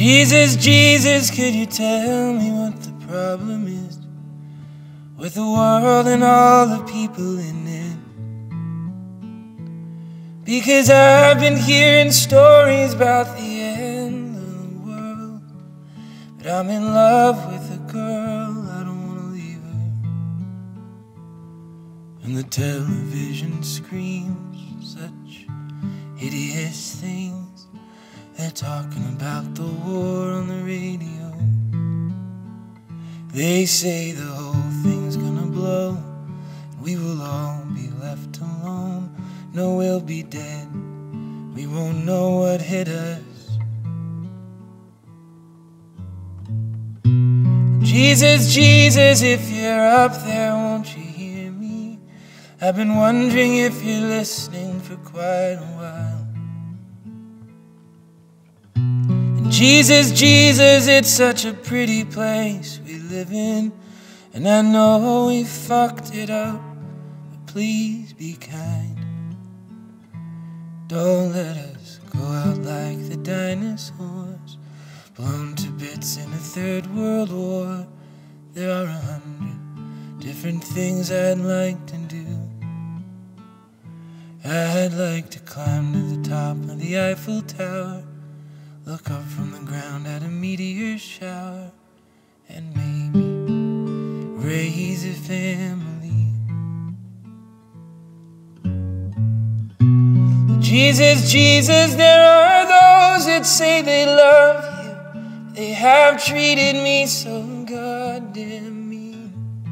Jesus, Jesus, could you tell me what the problem is with the world and all the people in it? Because I've been hearing stories about the end of the world, but I'm in love with a girl, I don't want to leave her. And the television screams such hideous things. They're talking about the war on the radio. They say the whole thing's gonna blow, and we will all be left alone. No, we'll be dead, we won't know what hit us. Jesus, Jesus, if you're up there, won't you hear me? I've been wondering if you're listening for quite a while. And Jesus, Jesus, it's such a pretty place we live in, and I know we fucked it up, but please be kind. Don't let us go out like the dinosaurs, blown to bits in a third world war. There are 100 different things I'd like to do. I'd like to climb to the top of the Eiffel Tower, look up from the ground at a meteor shower, and maybe raise a family. Jesus, Jesus, there are those that say they love you. They have treated me so goddamn mean.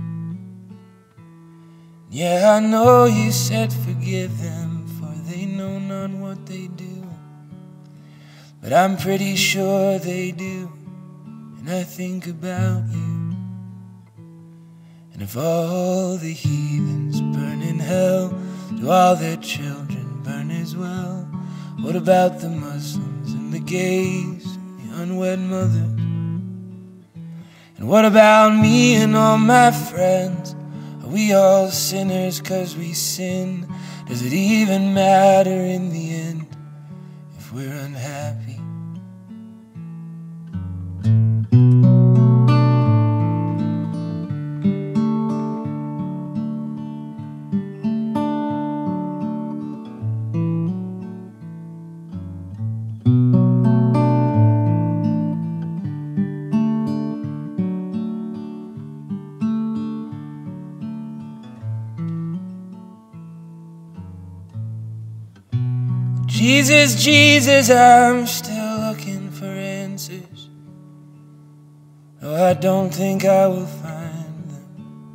Yeah, I know you said forgive them, for they know not what they do. But I'm pretty sure they do, and I think about you. And if all the heathens burn in hell, do all their children burn as well? What about the Muslims and the gays and the unwed mothers? And what about me and all my friends? Are we all sinners 'cause we sin? Does it even matter in the end if we're unhappy? Jesus, Jesus, I'm still looking for answers. No, I don't think I will find them.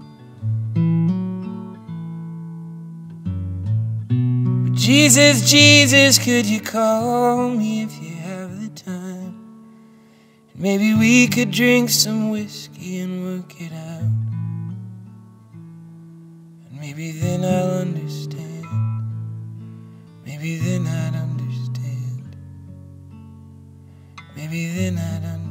But Jesus, Jesus, could you call me if you have the time? And maybe we could drink some whiskey and work it out. And maybe then I'll understand. Maybe then I'd understand. Maybe then I'd understand.